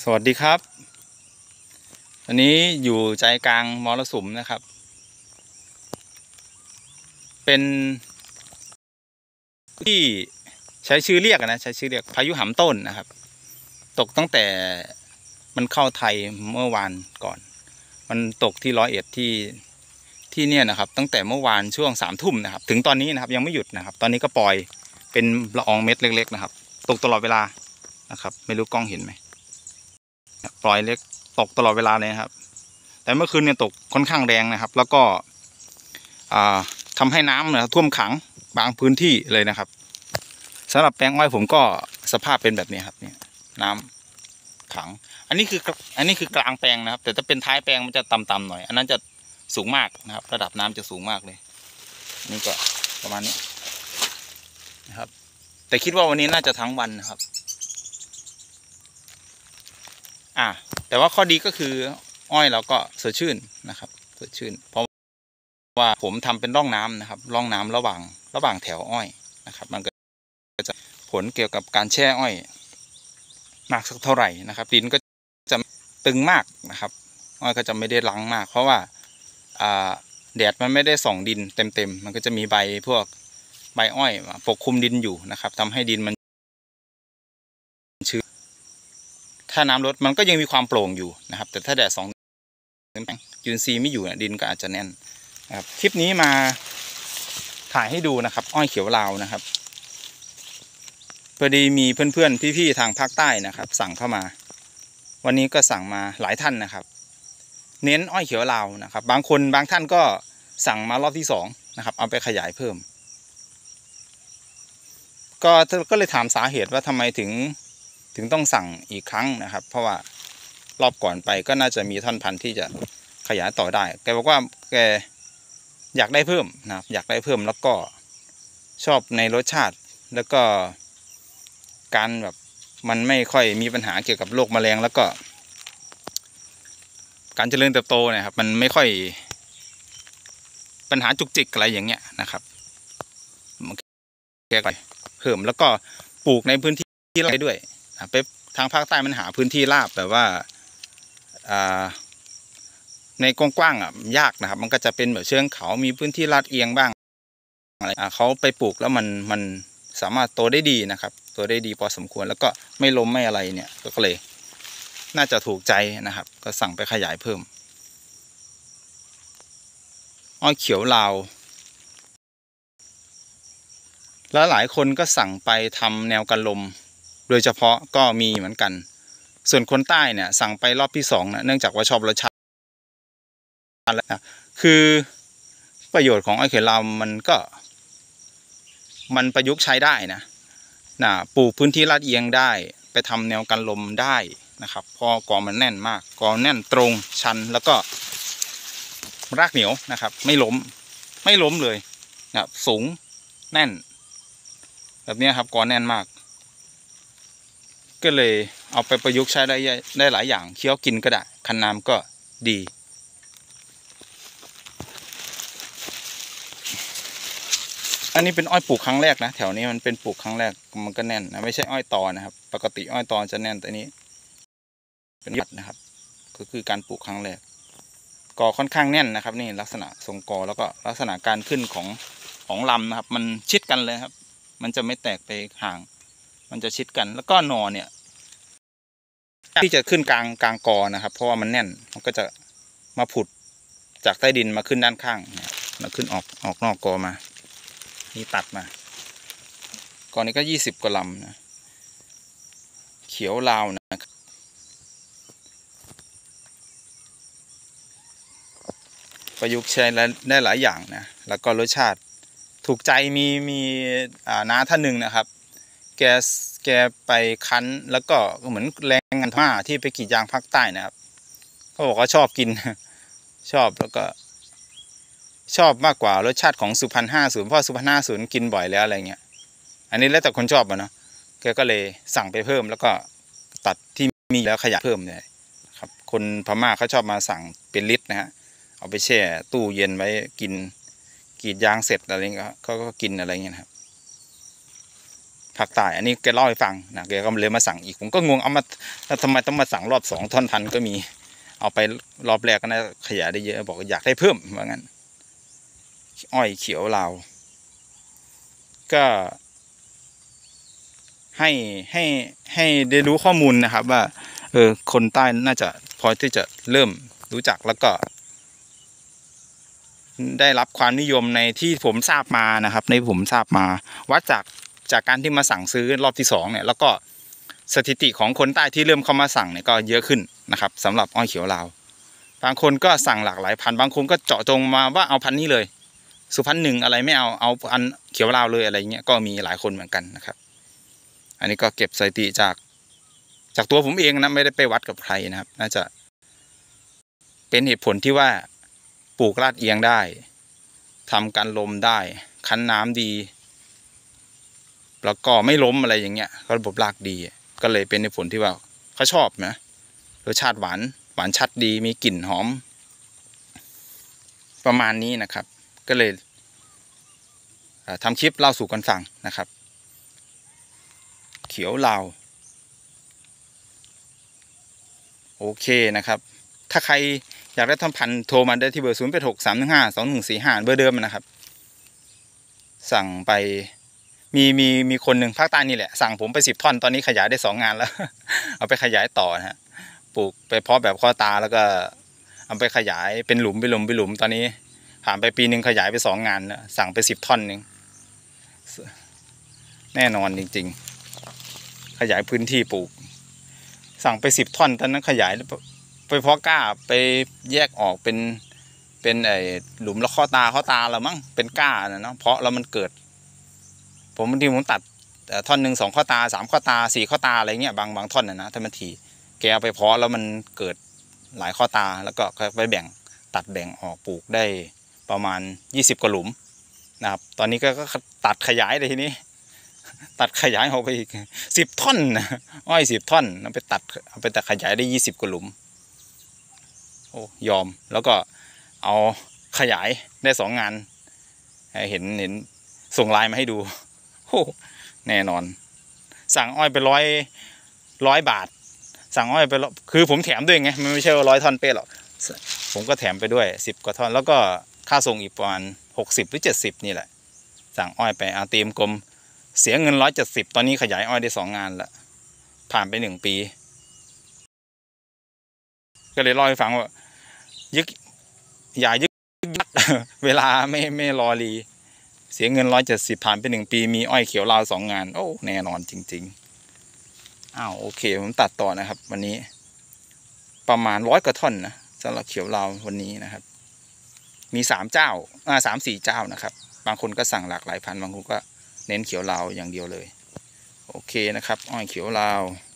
สวัสดีครับอันนี้อยู่ใจกลางมรสุมนะครับเป็นที่ใช้ชื่อเรียกนะใช้ชื่อเรียกพายุหำต้นนะครับตกตั้งแต่มันเข้าไทยเมื่อวานก่อนมันตกที่101ที่เนี่ยนะครับตั้งแต่เมื่อวานช่วง3 ทุ่มนะครับถึงตอนนี้นะครับยังไม่หยุดนะครับตอนนี้ก็ปล่อยเป็นละอองเม็ดเล็กๆนะครับตกตลอดเวลานะครับไม่รู้กล้องเห็นไหมปล่อยเล็กตกตลอดเวลาเลยครับแต่เมื่อคืนเนี่ยตกค่อนข้างแรงนะครับแล้วก็ทำให้น้ำท่วมขังบางพื้นที่เลยนะครับสำหรับแปลงอ้อยผมก็สภาพเป็นแบบนี้ครับเนี่ยน้ำขังอันนี้คือกลางแปลงนะครับแต่ถ้าเป็นท้ายแปลงมันจะต่ำๆหน่อยอันนั้นจะสูงมากนะครับระดับน้ำจะสูงมากเลยนี่ก็ประมาณนี้นะครับแต่คิดว่าวันนี้น่าจะทั้งวันนะครับแต่ว่าข้อดีก็คืออ้อยเราก็สดชื่นนะครับสดชื่นเพราะว่าผมทำเป็นร่องน้ำนะครับร่องน้ำระหว่างแถวอ้อยนะครับมันก็จะผลเกี่ยวกับการแช่อ้อยมากสักเท่าไหร่นะครับดินก็จะตึงมากนะครับอ้อยก็จะไม่ได้ล้างมากเพราะว่าแดดมันไม่ได้ส่องดินเต็มมันก็จะมีพวกใบอ้อยปกคลุมดินอยู่นะครับทำให้ดินมันชื้นถ้าน้ำลดมันก็ยังมีความโปร่งอยู่นะครับแต่ถ้าแดดส่องจุลินทรีย์ไม่อยู่ดินก็อาจจะแน่นนะครับคลิปนี้มาถ่ายให้ดูนะครับอ้อยเขียวลาวนะครับพอดีมีเพื่อนๆพี่ๆทางภาคใต้นะครับสั่งเข้ามาวันนี้ก็สั่งมาหลายท่านนะครับเน้นอ้อยเขียวลาวนะครับบางท่านก็สั่งมารอบที่2นะครับเอาไปขยายเพิ่มก็เลยถามสาเหตุว่าทำไมถึงต้องสั่งอีกครั้งนะครับเพราะว่ารอบก่อนไปก็น่าจะมีท่อนพันธุ์ที่จะขยายต่อได้แกบอกว่าแกอยากได้เพิ่มนะครับอยากได้เพิ่มแล้วก็ชอบในรสชาติแล้วก็การแบบมันไม่ค่อยมีปัญหาเกี่ยวกับโรคแมลงแล้วก็การเจริญเติบโตนะครับมันไม่ค่อยปัญหาจุกจิกอะไรอย่างเงี้ยนะครับแกก็เพิ่มแล้วก็ปลูกในพื้นที่ไรด้วยไปทางภาคใต้มันหาพื้นที่ราบแบบว่าในกว้างๆยากนะครับมันก็จะเป็นแบบเชิงเขามีพื้นที่ลาดเอียงบ้างอะไรเขาไปปลูกแล้วมันสามารถโตได้ดีนะครับโตได้ดีพอสมควรแล้วก็ไม่ล้มไม่อะไรเนี่ยก็เลยน่าจะถูกใจนะครับก็สั่งไปขยายเพิ่มอ้อยเขียวลาวแล้วหลายคนก็สั่งไปทำแนวกันลมโดยเฉพาะก็มีเหมือนกันส่วนคนใต้เนี่ยสั่งไปรอบที่2นะเนื่องจากว่าชอบรสชาติคือประโยชน์ของอ้อยเขียวลาวมันประยุกต์ใช้ได้นะปลูกพื้นที่ลาดเอียงได้ไปทำแนวกันลมได้นะครับเพราะกอมันแน่นมากกอแน่นตรงชันแล้วก็รากเหนียวนะครับไม่ล้มเลยนะสูงแน่นแบบนี้ครับกอแน่นมากก็เลยเอาไปประยุกต์ใช้ได้หลายอย่างเคี้ยวกินก็ได้คั้นน้ำก็ดีอันนี้เป็นอ้อยปลูกครั้งแรกนะแถวนี้มันเป็นปลูกครั้งแรกมันก็แน่นนะไม่ใช่อ้อยตอนะครับปกติอ้อยตอจะแน่นแต่นี้เป็นยัดนะครับก็คือการปลูกครั้งแรกกอค่อนข้างแน่นนะครับนี่ลักษณะทรงกอแล้วก็ลักษณะการขึ้นของลำนะครับมันชิดกันเลยครับมันจะไม่แตกไปห่างมันจะชิดกันแล้วก็หน่อเนี่ยที่จะขึ้นกลางกอนะครับเพราะว่ามันแน่นมันก็จะมาผุดจากใต้ดินมาขึ้นด้านข้างมาขึ้นออกนอกกอมานี่ตัดมาก่อนนี้ก็20 กว่าลำนะเขียวลาวนะประยุกต์ใช้ได้หลายอย่างนะแล้วก็รสชาติถูกใจมีน้าท่านหนึ่งนะครับแกไปคั้นแล้วก็เหมือนแรงงานมาที่ไปกรีดยางภาคใต้นะครับเขาบอกว่าชอบกินชอบแล้วก็ชอบมากกว่ารสชาติของสุพรรณ50เพราะสุพรรณ50กินบ่อยแล้วอะไรเงี้ยอันนี้แล้วแต่คนชอบเนาะแกก็เลยสั่งไปเพิ่มแล้วก็ตัดที่มีแล้วขยายเพิ่มเนี่ยครับคนพม่าเขาชอบมาสั่งเป็นลิตรนะฮะเอาไปแช่ตู้เย็นไว้กินกรีดยางเสร็จอะไรเงี้ยเขาก็กินอะไรเงี้ยครับภาคใต้อันนี้แกเล่าให้ฟังนะแกก็เลยมาสั่งอีกผมก็งงเอามาทำไมต้องมาสั่งรอบ2 ท่อนพันก็มีเอาไปรอบแรกก็น่าขยายได้เยอะบอกอยากได้เพิ่มว่างั้นอ้อยเขียวลาวก็ให้ได้รู้ข้อมูลนะครับว่าคนใต้น่าจะพอที่จะเริ่มรู้จักแล้วก็ได้รับความนิยมในที่ผมทราบมานะครับในผมทราบมาวัดจากการที่มาสั่งซื้อรอบที่2เนี่ยแล้วก็สถิติของคนใต้ที่เริ่มเข้ามาสั่งเนี่ยก็เยอะขึ้นนะครับสำหรับอ้อยเขียวลาวบางคนก็สั่งหลากหลายพันธุ์บางคนก็เจาะจงมาว่าเอาพันธุ์นี้เลยสุพรรณหนึ่งอะไรไม่เอาอันเขียวลาวเลยอะไรเงี้ยก็มีหลายคนเหมือนกันนะครับอันนี้ก็เก็บสถิติจากตัวผมเองนะไม่ได้ไปวัดกับใครนะครับน่าจะเป็นเหตุผลที่ว่าปลูกลาดเอียงได้ทำการลมได้คั้นน้ำดีแล้วก็ไม่ล้มอะไรอย่างเงี้ยก็ระบบรากดีก็เลยเป็นเหตุผลที่ว่าเขาชอบนะรสชาติหวานชัดดีมีกลิ่นหอมประมาณนี้นะครับก็เลยทำคลิปเล่าสู่กันฟังนะครับเขียวลาวโอเคนะครับถ้าใครอยากได้ทำพันธุ์โทรมาได้ที่เบอร์0863152145เบอร์เดิมนะครับสั่งไปมีคนหนึ่งภาคใต้นี่แหละสั่งผมไป10 ท่อนตอนนี้ขยายได้2 งานแล้ว เอาไปขยายต่อนะฮะปลูกไปเพาะแบบข้อตาแล้วก็เอาไปขยายเป็นหลุมตอนนี้ผ่านไปปีนึงขยายไป2 งานแล้วสั่งไป10 ท่อนนึงแน่นอนจริงๆขยายพื้นที่ปลูกสั่งไป10 ท่อนตอนนั้นขยายไปเพาะกล้าไปแยกออกเป็นไอ้หลุมแล้วข้อตาแล้วมั้งเป็นก้านะเนาะเพาะแล้วมันเกิดผมบางทีผมตัดท่อนหนึ่ง2 ข้อตา3 ข้อตา4 ข้อตาอะไรเงี้ยบางท่อนนะถ้ามันทีแกเอาไปเพาะแล้วมันเกิดหลายข้อตาแล้วก็ไปตัดแบ่งออกปลูกได้ประมาณ20 กว่าหลุมนะครับตอนนี้ก็ตัดขยายเลยทีนี้ตัดขยายออกไปอีก10 ท่อนนะอ้อย10 ท่อนเอาไปตัดขยายได้20 กว่าหลุมโอ้ยอมแล้วก็เอาขยายได้2 งานเห็นส่งไลน์มาให้ดูโอ้แน่นอนสั่งอ้อยไป100 บาทสั่งอ้อยไปคือผมแถมด้วยไงมันไม่ใช่ว่า100 ท่อนเป๊ะหรอกผมก็แถมไปด้วย10 กว่าท่อนแล้วก็ค่าส่งอีกประมาณ60 หรือ 70นี่แหละสั่งอ้อยไปเตรียมกลมเสียเงิน170ตอนนี้ขยายอ้อยได้2 งานแล้วผ่านไป1 ปีก็เลยเล่าให้ฟังว่าอย่ายึกยักเวลาไม่รอรีเสียเงิน170ผ่านไป1 ปีมีอ้อยเขียวลาว2 งานโอ้แน่นอนจริงๆโอเคผมตัดต่อนะครับวันนี้ประมาณ100 กว่าท่อนนะสำหรับเขียวลาววันนี้นะครับมี3 เจ้า3-4 เจ้านะครับบางคนก็สั่งหลากหลายพันบางคนก็เน้นเขียวลาวอย่างเดียวเลยโอเคนะครับอ้อยเขียวลาว